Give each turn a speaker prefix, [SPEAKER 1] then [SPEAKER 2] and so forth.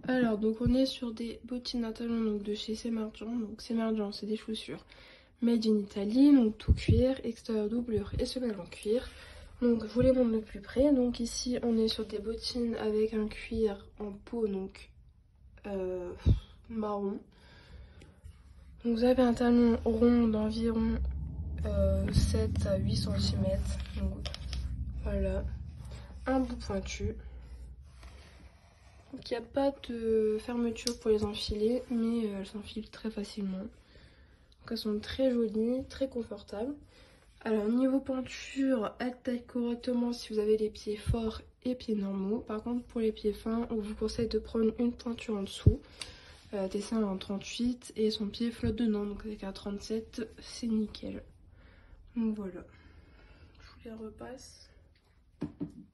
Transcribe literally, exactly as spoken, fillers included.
[SPEAKER 1] Alors, donc on est sur des bottines à talons donc, de chez Semarjan. Donc Semarjan, c'est des chaussures made in Italy, donc tout cuir, extérieur doublure et semelle en cuir. Donc je vous les montre de plus près. Donc ici, on est sur des bottines avec un cuir en peau, donc euh, marron. Donc vous avez un talon rond d'environ euh, sept à huit centimètres. Donc voilà, un bout pointu. Donc il n'y a pas de fermeture pour les enfiler, mais elles s'enfilent très facilement. Donc elles sont très jolies, très confortables. Alors niveau pointure, elles taillent correctement si vous avez les pieds forts et pieds normaux. Par contre pour les pieds fins, on vous conseille de prendre une pointure en dessous. Euh, dessin en trente-huit et son pied flotte dedans, donc avec un trente-sept, c'est nickel. Donc voilà, je vous les repasse.